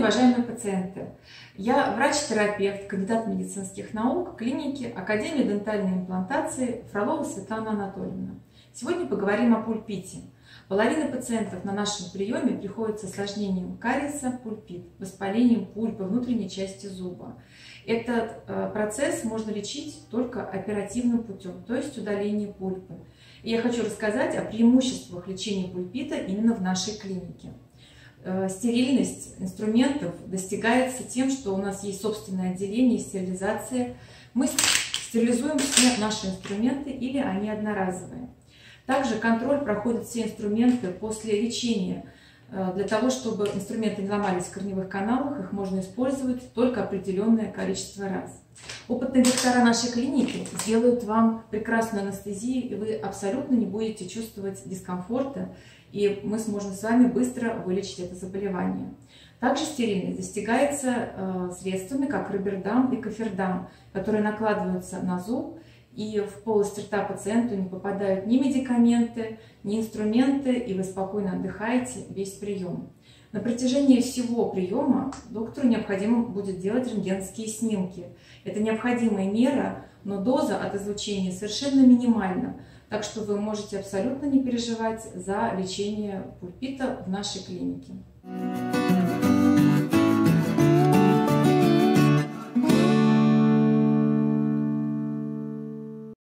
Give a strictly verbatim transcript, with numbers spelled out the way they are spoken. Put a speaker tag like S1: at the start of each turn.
S1: уважаемые пациенты! Я врач-терапевт, кандидат медицинских наук, клиники Академии дентальной имплантации Фролова Светлана Анатольевна. Сегодня поговорим о пульпите. Половина пациентов на нашем приеме приходит с осложнением кариеса, пульпит, воспалением пульпы внутренней части зуба. Этот э, процесс можно лечить только оперативным путем, то есть удаление пульпы. И я хочу рассказать о преимуществах лечения пульпита именно в нашей клинике. Стерильность инструментов достигается тем, что у нас есть собственное отделение, стерилизация. Мы стерилизуем все наши инструменты или они одноразовые. Также контроль проходит все инструменты после лечения. Для того, чтобы инструменты не ломались в корневых каналах, их можно использовать только определенное количество раз. Опытные доктора нашей клиники сделают вам прекрасную анестезию, и вы абсолютно не будете чувствовать дискомфорта, и мы сможем с вами быстро вылечить это заболевание. Также стерильность достигается э, средствами, как Робердам и Кофердам, которые накладываются на зуб, и в полость рта пациенту не попадают ни медикаменты, ни инструменты, и вы спокойно отдыхаете весь прием. На протяжении всего приема доктору необходимо будет делать рентгенские снимки. Это необходимая мера, но доза от излучения совершенно минимальна. Так что вы можете абсолютно не переживать за лечение пульпита в нашей клинике.